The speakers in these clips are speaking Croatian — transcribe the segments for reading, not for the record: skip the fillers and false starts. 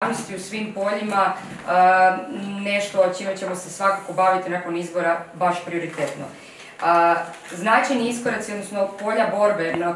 javnosti u svim poljima nešto čime ćemo se svakako baviti nakon izbora baš prioritetno. Značajni iskoraci, odnosno polja borbe na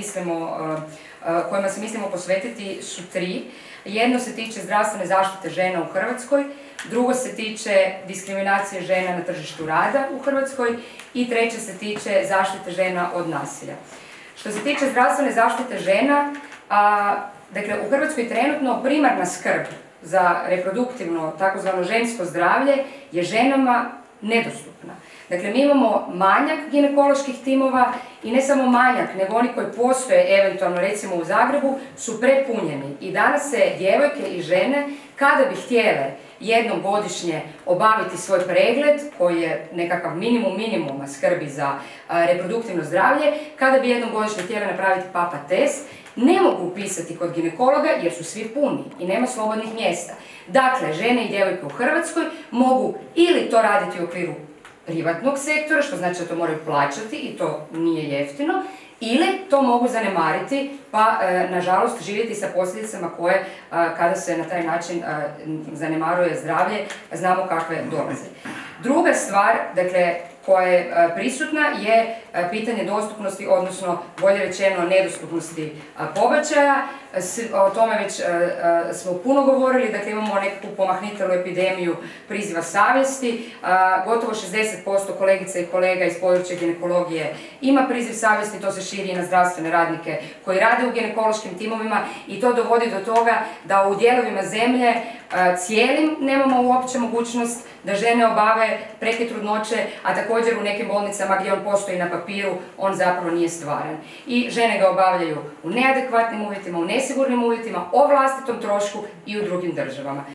kojima se mislimo posvetiti su 3. Jedno se tiče zdravstvene zaštite žena u Hrvatskoj, drugo se tiče diskriminacije žena na tržištu rada u Hrvatskoj i treće se tiče zaštite žena od nasilja. Što se tiče zdravstvene zaštite žena, dakle u Hrvatskoj trenutno primarna skrb za reproduktivno, takozvano žensko zdravlje je ženama nedostupna. Dakle, mi imamo manjak ginekoloških timova i ne samo manjak, nego oni koji postoje eventualno recimo u Zagrebu su prepunjeni i danas se djevojke i žene kada bi htjele jednom godišnje obaviti svoj pregled koji je nekakav minimuma skrbi za reproduktivno zdravlje, kada bi jednom godišnje htjele napraviti papa test, ne mogu upisati kod ginekologa jer su svi puni i nema slobodnih mjesta. Dakle, žene i djevojke u Hrvatskoj mogu ili to raditi u okviru privatnog sektora, što znači da to moraju plaćati i to nije jeftino, ili to mogu zanemariti pa nažalost živjeti sa posljedicama koje kada se na taj način zanemaruje zdravlje znamo kakve dolaze. Druga stvar, dakle, koja je prisutna je pitanje dostupnosti, odnosno bolje rečeno nedostupnosti pobačaja. O tome već smo puno govorili, dakle imamo nekakvu pomahnitelu epidemiju priziva savjesti. Gotovo 60% kolegica i kolega iz područja ginekologije ima priziv savjesti, to se širi i na zdravstvene radnike koji rade u ginekološkim timovima i to dovodi do toga da u dijelovima zemlje cijelim nemamo uopće mogućnost da žene obave prekid trudnoće, a također u nekim bolnicama gdje on postoji na papiru, on zapravo nije stvaran. I žene ga obavljaju u neadekvatnim uvjetima, u nesigurnim uvjetima, o vlastitom trošku i u drugim državama.